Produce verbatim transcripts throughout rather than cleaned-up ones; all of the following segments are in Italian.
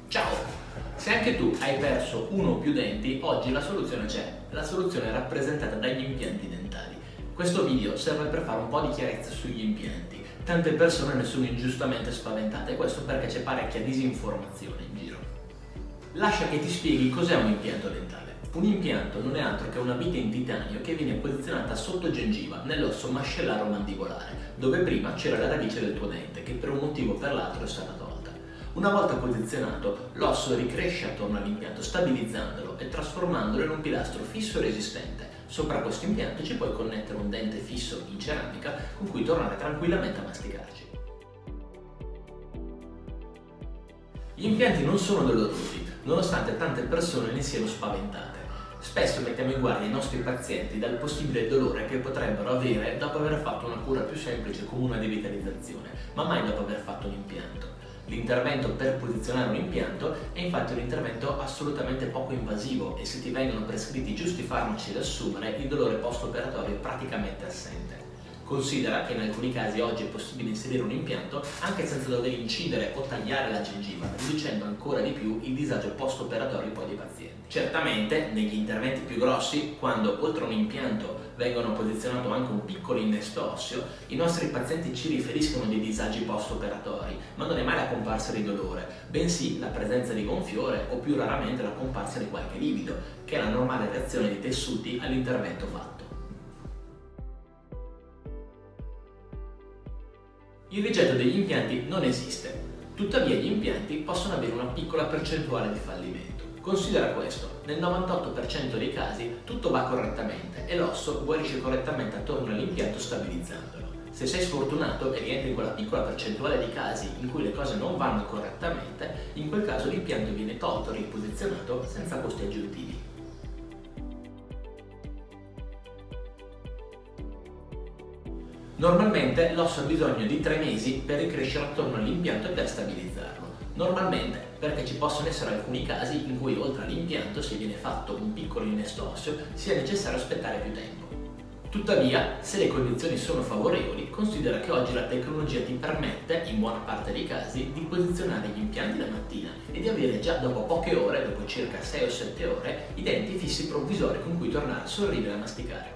Ciao! Se anche tu hai perso uno o più denti, oggi la soluzione c'è. La soluzione è rappresentata dagli impianti dentali. Questo video serve per fare un po' di chiarezza sugli impianti. Tante persone ne sono ingiustamente spaventate, questo perché c'è parecchia disinformazione in giro. Lascia che ti spieghi cos'è un impianto dentale. Un impianto non è altro che una vite in titanio che viene posizionata sotto gengiva, nell'osso mascellaro mandibolare, dove prima c'era la radice del tuo dente, che per un motivo o per l'altro è stata tolta. Una volta posizionato, l'osso ricresce attorno all'impianto, stabilizzandolo e trasformandolo in un pilastro fisso e resistente. Sopra questo impianto ci puoi connettere un dente fisso in ceramica con cui tornare tranquillamente a masticarci. Gli impianti non sono dolorosi, nonostante tante persone ne siano spaventate. Spesso mettiamo in guardia i nostri pazienti dal possibile dolore che potrebbero avere dopo aver fatto una cura più semplice come una devitalizzazione, ma mai dopo aver fatto un impianto. L'intervento per posizionare un impianto è infatti un intervento assolutamente poco invasivo e se ti vengono prescritti i giusti farmaci da assumere, il dolore post-operatorio è praticamente assente. Considera che in alcuni casi oggi è possibile inserire un impianto anche senza dover incidere o tagliare la gengiva, riducendo ancora di più il disagio post-operatorio poi dei pazienti. Certamente, negli interventi più grossi, quando oltre a un impianto vengono posizionato anche un piccolo innesto osseo, i nostri pazienti ci riferiscono dei disagi post-operatori, ma non è mai la comparsa di dolore, bensì la presenza di gonfiore o più raramente la comparsa di qualche livido, che è la normale reazione dei tessuti all'intervento fatto. Il rigetto degli impianti non esiste, tuttavia gli impianti possono avere una piccola percentuale di fallimento. Considera questo, nel novantotto per cento dei casi tutto va correttamente e l'osso guarisce correttamente attorno all'impianto stabilizzandolo. Se sei sfortunato e rientri in quella piccola percentuale di casi in cui le cose non vanno correttamente, in quel caso l'impianto viene tolto e riposizionato senza costi aggiuntivi. Normalmente l'osso ha bisogno di tre mesi per ricrescere attorno all'impianto e per stabilizzarlo. Normalmente, perché ci possono essere alcuni casi in cui oltre all'impianto, se viene fatto un piccolo innesto osseo, sia necessario aspettare più tempo. Tuttavia, se le condizioni sono favorevoli, considera che oggi la tecnologia ti permette, in buona parte dei casi, di posizionare gli impianti la mattina e di avere già dopo poche ore, dopo circa sei o sette ore, i denti fissi provvisori con cui tornare a sorridere e a masticare.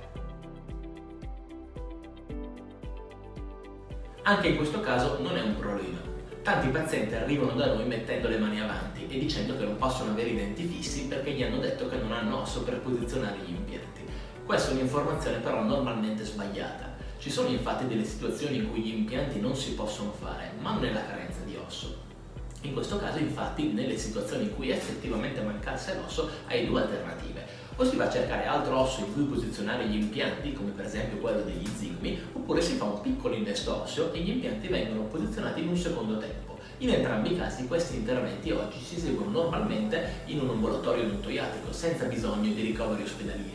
Anche in questo caso non è un problema. Tanti pazienti arrivano da noi mettendo le mani avanti e dicendo che non possono avere i denti fissi perché gli hanno detto che non hanno osso per posizionare gli impianti. Questa è un'informazione però normalmente sbagliata. Ci sono infatti delle situazioni in cui gli impianti non si possono fare, ma non è la carenza di osso. In questo caso infatti nelle situazioni in cui effettivamente mancasse l'osso hai due alternative. O si va a cercare altro osso in cui posizionare gli impianti, come per esempio quello degli zigmi, oppure si fa un piccolo innesto osseo e gli impianti vengono posizionati in un secondo tempo. In entrambi i casi questi interventi oggi si eseguono normalmente in un ambulatorio odontoiatrico, senza bisogno di ricoveri ospedalieri.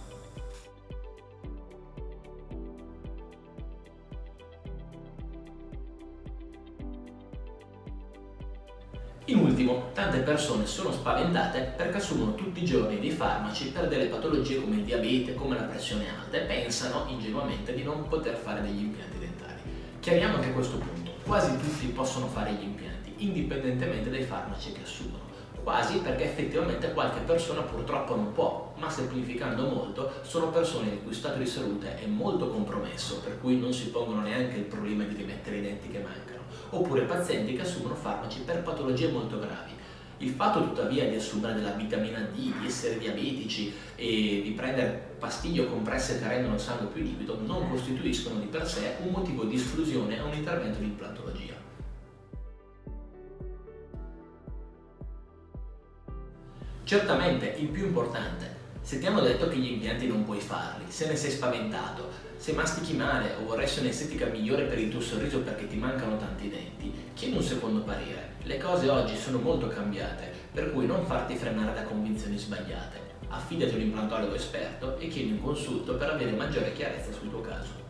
In ultimo, tante persone sono spaventate perché assumono tutti i giorni dei farmaci per delle patologie come il diabete, come la pressione alta e pensano ingenuamente di non poter fare degli impianti dentali. Chiariamo che a questo punto quasi tutti possono fare gli impianti, indipendentemente dai farmaci che assumono. Quasi perché effettivamente qualche persona purtroppo non può, ma semplificando molto, sono persone il cui stato di salute è molto compromesso, per cui non si pongono neanche il problema di rimettere i denti che mancano, oppure pazienti che assumono farmaci per patologie molto gravi. Il fatto tuttavia di assumere della vitamina D, di essere diabetici e di prendere pastiglie o compresse che rendono il sangue più liquido non costituiscono di per sé un motivo di esclusione a un intervento di implantologia. Certamente il più importante, se ti hanno detto che gli impianti non puoi farli, se ne sei spaventato, se mastichi male o vorresti un'estetica migliore per il tuo sorriso perché ti mancano tanti denti, chiedi un secondo parere. Le cose oggi sono molto cambiate, per cui non farti frenare da convinzioni sbagliate. Affidati a un implantologo esperto e chiedi un consulto per avere maggiore chiarezza sul tuo caso.